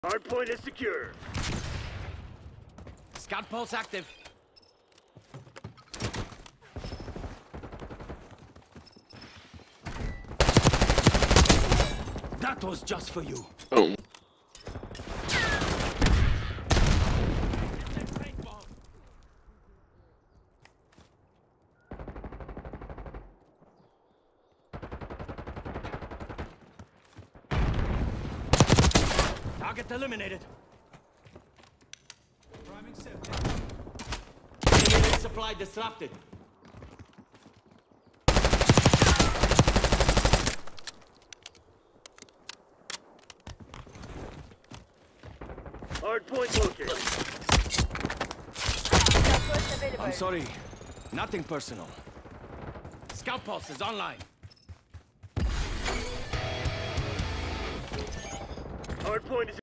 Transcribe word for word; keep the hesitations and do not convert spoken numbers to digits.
Hardpoint is secure. Scout pulse active. That was just for you. Oh. Target eliminated. Priming septic. Unit supply disrupted. Hardpoint located. I'm sorry. Nothing personal. Scout pulse is online. Hardpoint is